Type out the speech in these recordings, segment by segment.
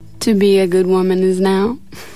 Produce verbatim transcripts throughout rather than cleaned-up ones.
To be a good woman is now.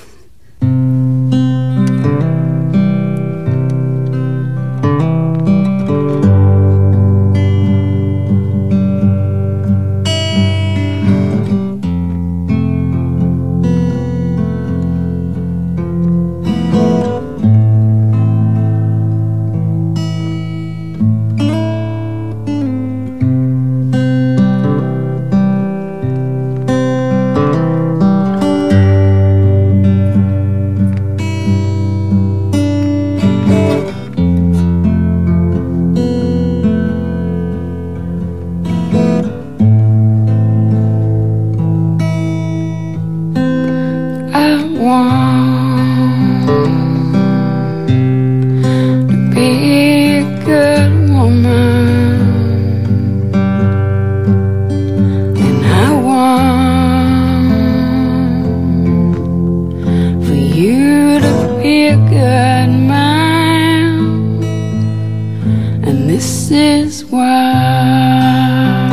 This is why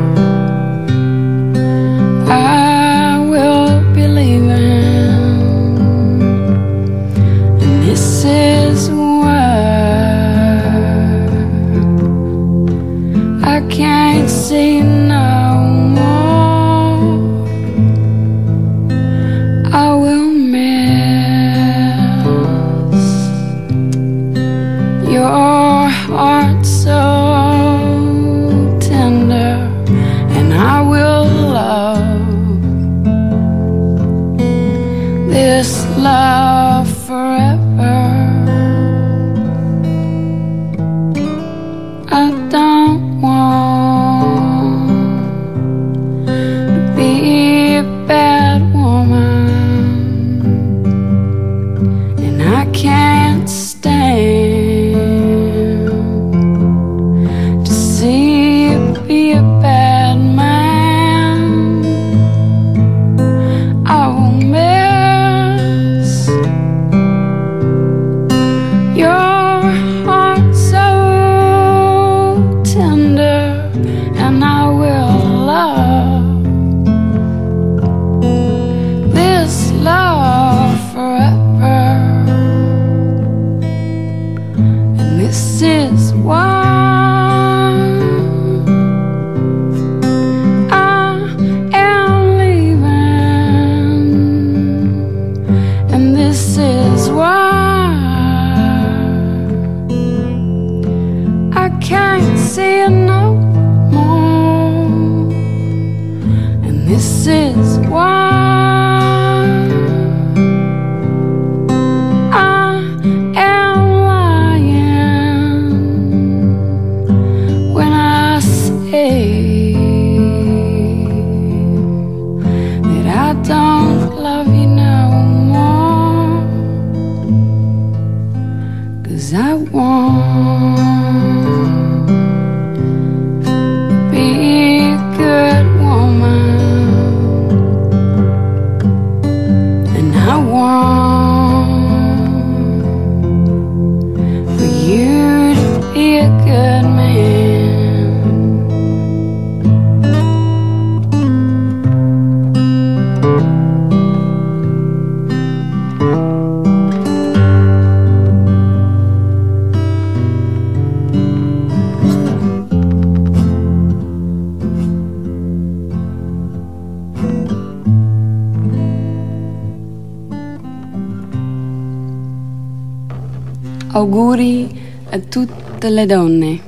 I will be leaving, and this is why I can't see no more. I will miss your heart so tender, and I will love this love forever. I don't want to be a bad woman, and I can't stand be a bad man. I will miss your heart so tender, and I will love this love forever. And this is why can't see it no more, and this is why I am lying when I say that I don't love you no more, 'cause I want auguri a tutte le donne.